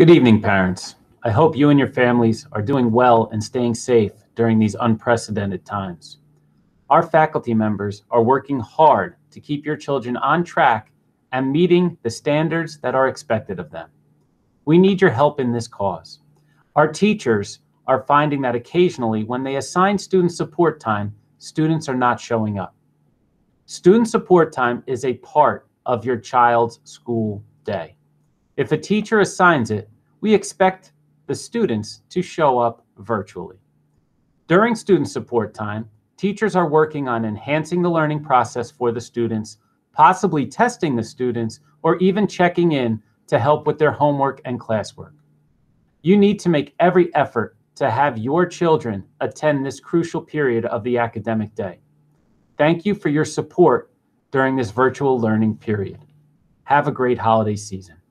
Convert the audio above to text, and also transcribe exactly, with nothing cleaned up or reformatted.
Good evening, parents. I hope you and your families are doing well and staying safe during these unprecedented times. Our faculty members are working hard to keep your children on track and meeting the standards that are expected of them. We need your help in this cause. Our teachers are finding that occasionally when they assign student support time, students are not showing up. Student support time is a part of your child's school day. If a teacher assigns it, we expect the students to show up virtually. During student support time, teachers are working on enhancing the learning process for the students, possibly testing the students, or even checking in to help with their homework and classwork. You need to make every effort to have your children attend this crucial period of the academic day. Thank you for your support during this virtual learning period. Have a great holiday season.